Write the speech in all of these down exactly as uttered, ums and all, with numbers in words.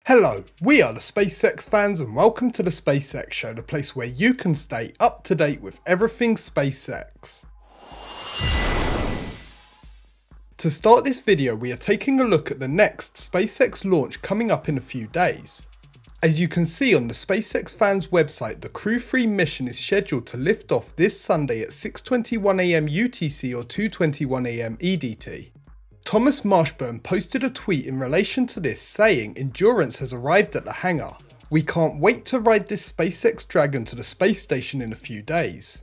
Hello, we are the SpaceX fans and welcome to the SpaceX Show, the place where you can stay up to date with everything SpaceX. To start this video, we are taking a look at the next SpaceX launch coming up in a few days. As you can see on the SpaceXFans website, the Crew three mission is scheduled to lift off this Sunday at six twenty-one a m U T C or two twenty-one a m E D T. Thomas Marshburn posted a tweet in relation to this saying Endurance has arrived at the hangar. We can't wait to ride this SpaceX Dragon to the space station in a few days.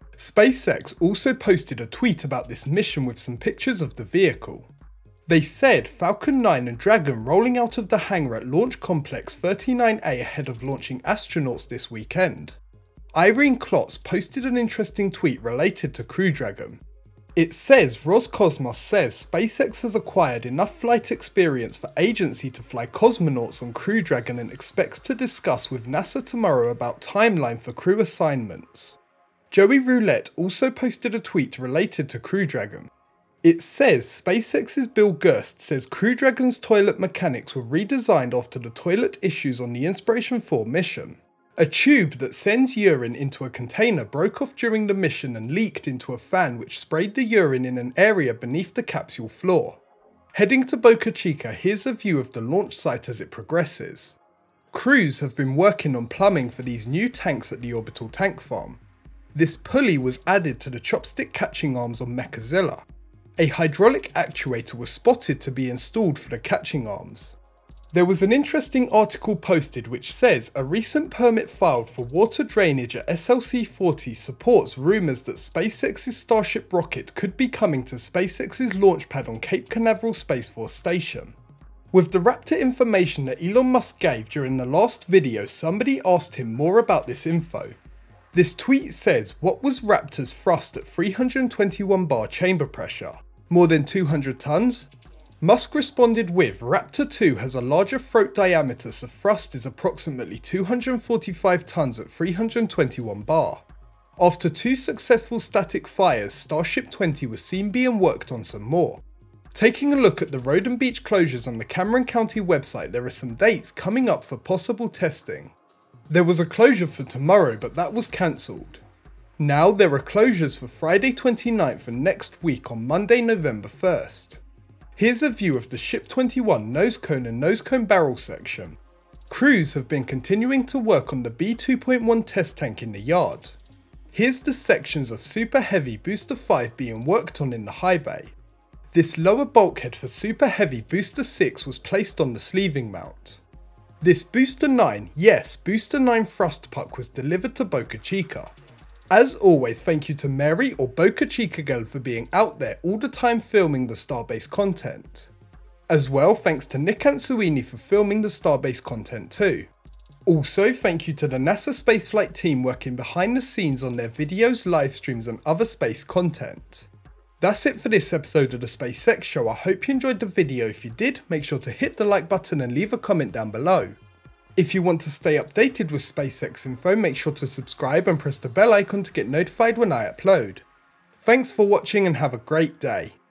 SpaceX also posted a tweet about this mission with some pictures of the vehicle. They said Falcon nine and Dragon rolling out of the hangar at Launch Complex thirty-nine A ahead of launching astronauts this weekend. Irene Klotz posted an interesting tweet related to Crew Dragon. It says Roscosmos says SpaceX has acquired enough flight experience for agency to fly cosmonauts on Crew Dragon and expects to discuss with NASA tomorrow about timeline for crew assignments. Joey Roulette also posted a tweet related to Crew Dragon. It says SpaceX's Bill Gerst says Crew Dragon's toilet mechanics were redesigned after the toilet issues on the Inspiration four mission. A tube that sends urine into a container broke off during the mission and leaked into a fan which sprayed the urine in an area beneath the capsule floor. Heading to Boca Chica, here's a view of the launch site as it progresses. Crews have been working on plumbing for these new tanks at the orbital tank farm. This pulley was added to the chopstick catching arms on Mechazilla. A hydraulic actuator was spotted to be installed for the catching arms. There was an interesting article posted which says a recent permit filed for water drainage at S L C forty supports rumours that SpaceX's Starship rocket could be coming to SpaceX's launch pad on Cape Canaveral Space Force Station. With the Raptor information that Elon Musk gave during the last video, somebody asked him more about this info. This tweet says, what was Raptor's thrust at three hundred twenty-one bar chamber pressure? More than two hundred tons? Musk responded with, Raptor two has a larger throat diameter so thrust is approximately two hundred forty-five tons at three hundred twenty-one bar. After two successful static fires, Starship twenty was seen being worked on some more. Taking a look at the road and beach closures on the Cameron County website, there are some dates coming up for possible testing. There was a closure for tomorrow, but that was cancelled. Now there are closures for Friday twenty-ninth and next week on Monday November first. Here's a view of the Ship twenty-one nose cone and nose cone barrel section. Crews have been continuing to work on the B two point one test tank in the yard. Here's the sections of Super Heavy Booster five being worked on in the high bay. This lower bulkhead for Super Heavy Booster six was placed on the sleeving mount. This Booster nine, yes, Booster nine thrust puck was delivered to Boca Chica. As always, thank you to Mary or Boca Chica girl for being out there all the time filming the Starbase content. As well, thanks to Nick Ansuini for filming the Starbase content too. Also, thank you to the NASA spaceflight team working behind the scenes on their videos, live streams and other space content. That's it for this episode of the SpaceX Show. I hope you enjoyed the video. If you did, make sure to hit the like button and leave a comment down below. If you want to stay updated with SpaceX info, make sure to subscribe and press the bell icon to get notified when I upload. Thanks for watching and have a great day.